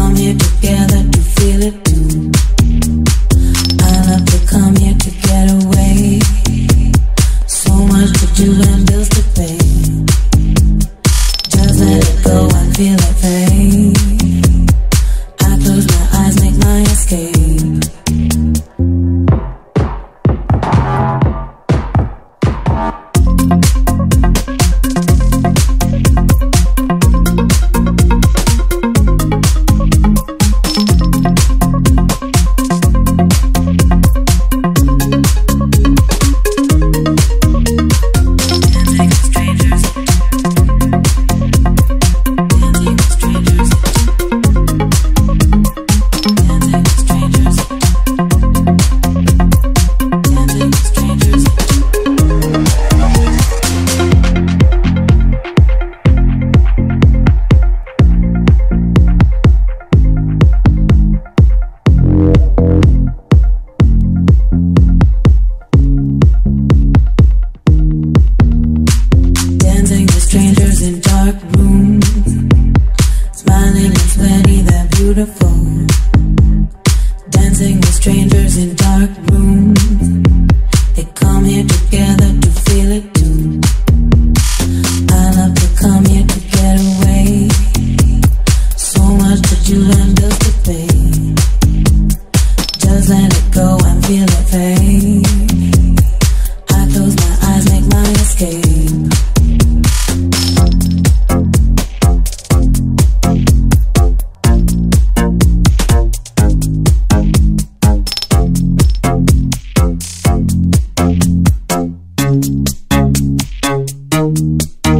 come here together to feel it too. I love to come here to get away. So much to do and bills to pay. Just let it go and feel it fade. I close my eyes, make my escape. Strangers in dark rooms, smiling and sweaty, they're beautiful. Dancing with strangers in dark rooms, they come here together to feel it too. I love to come here to get away. So much to do and bills to pay. Just let it go and feel it fade. I close my eyes, make my escape.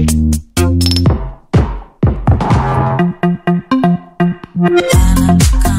I love